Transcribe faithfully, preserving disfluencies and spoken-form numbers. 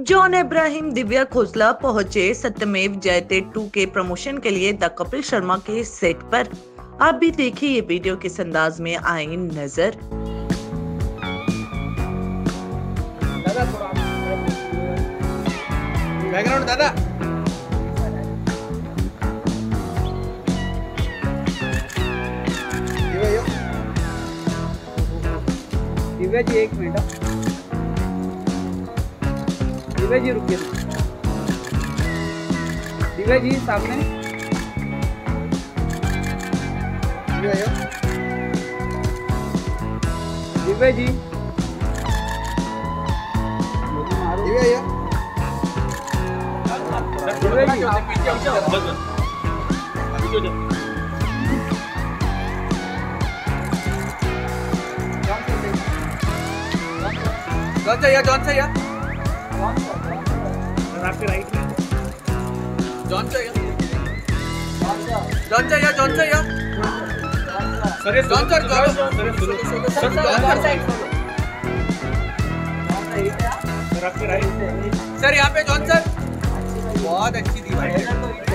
John Ibrahim Divya Khosla पहुंचे सत्यमेव जयते टू के प्रमोशन के लिए द कपिल शर्मा के सेट पर। आप भी देखिए ये वीडियो किस अंदाज में आई नजर। दादा थोड़ा बैकग्राउंड दादा दिव्या जी एक मिनट। दिव्या जी रुकिए। दिव्या जी सामने। दिव्या दिव्या जी दिव्या जॉन चाहिए जॉन चाहिए आपके राइट में जॉन चाहिए जॉन चाहिए जॉन चाहिए सर जॉन सर जॉन सर सर आपके राइट सर यहाँ पे जॉन सर बहुत अच्छी थी भाई।